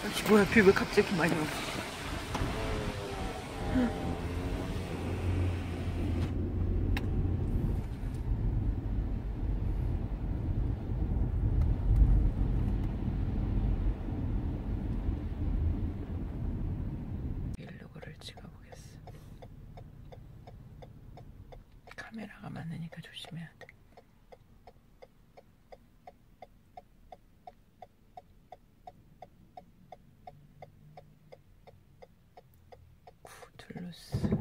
뭐야, 비 왜 갑자기 많이 와? 일로그를 찍어보겠어. 카메라가 많으니까 조심해야 돼. 구툴루스.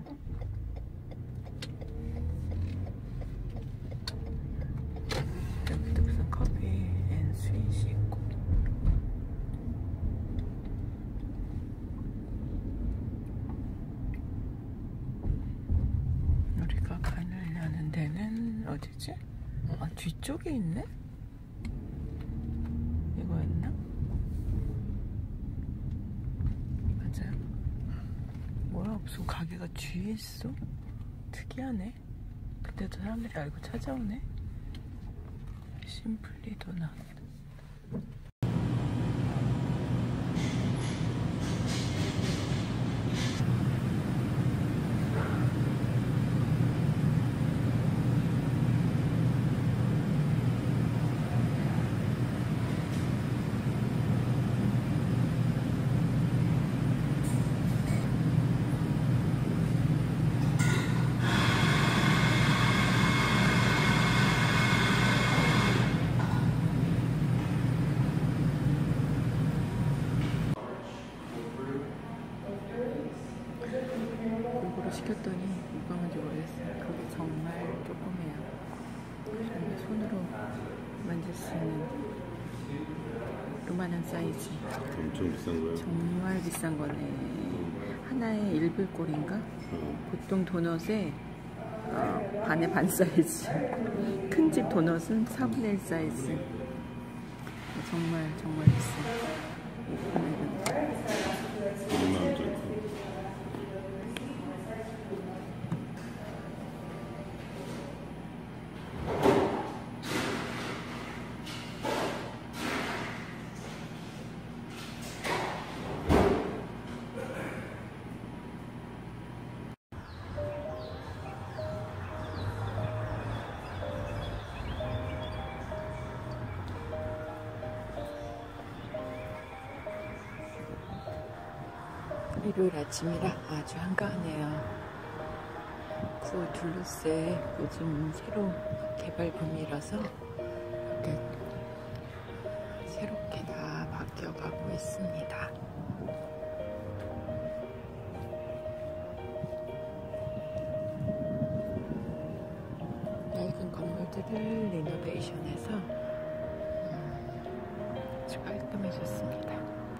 여기도 무슨 커피 앤 스윗이 있고. 우리가 가려는 데는 어디지? 아, 뒤쪽에 있네? 이거였나? 맞아요? 뭐야, 무슨 가게가 뒤에 있어? 특이하네. 근데도 사람들이 알고 찾아오네. 심플리 도넛. 시켰더니 뭐가 뭔지 모르겠어요. 그게 정말 조그매요. 정말 손으로 만질 수 있는 요만한 사이즈. 엄청 비싼 거야? 정말 비싼 거네. 하나에 1불꼴인가? 보통 도넛에 반의 반 사이즈. 큰 집 도넛은 4분의 1 사이즈. 정말 정말 비싸. 얼마 안 돼? 일요일 아침이라 아주 한가하네요. 구툴루스에 요즘 새로 개발 붐이라서 이렇게 새롭게 다 바뀌어가고 있습니다. 낡은 건물들을 리노베이션해서 아주 깔끔해졌습니다.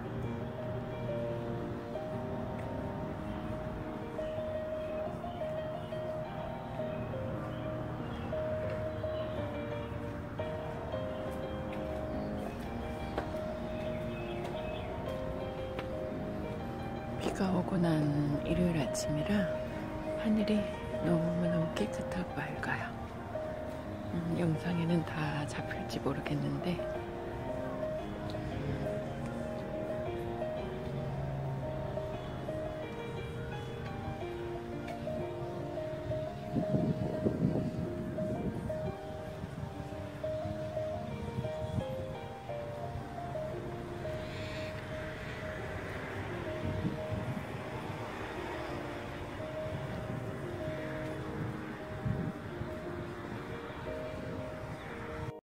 비가 오고 난 일요일 아침이라 하늘이 너무너무 깨끗하고 맑아요. 영상에는 다 잡힐지 모르겠는데